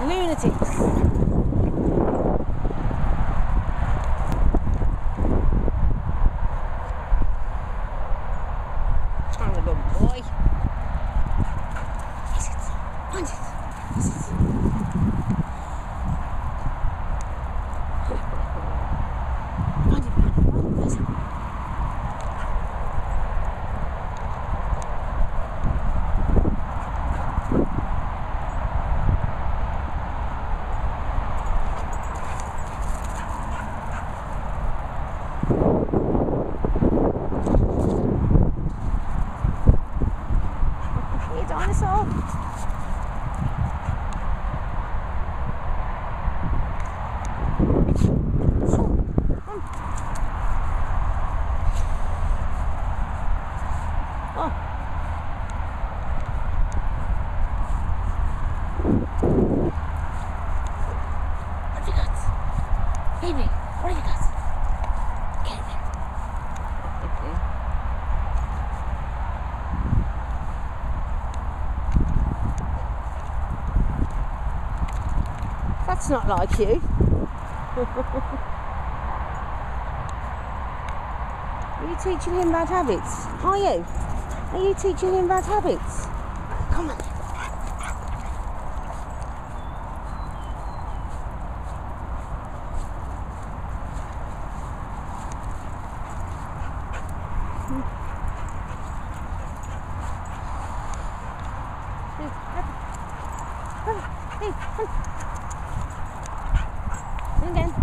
Lunatics. Come on, good boy. Is it? Find it. Is it? Find it. Where's it? Dinosaur. Oh. What have you got? Phoebe, what have you got? Get in there. That's not like you. Are you teaching him bad habits? Are you? Are you teaching him bad habits? Come on. Hey, come. Again.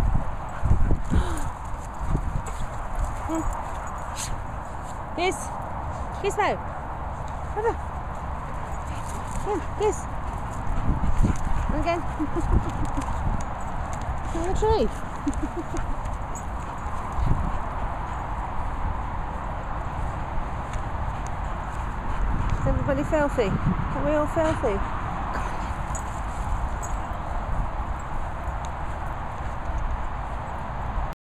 Yes. Gizmo. Over. Yes. Again. On the tree. Is everybody filthy? Are we all filthy?